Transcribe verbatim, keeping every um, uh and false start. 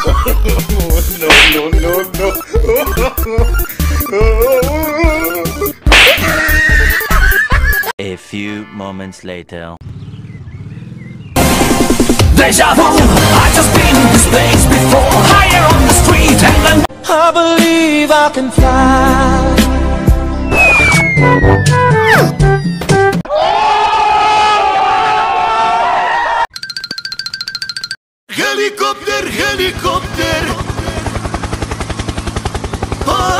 No, no, no, no. A few moments later. Deja vu, I've just been in this place before. Higher on the street and then I believe I can fly. Helicopter, helicopter.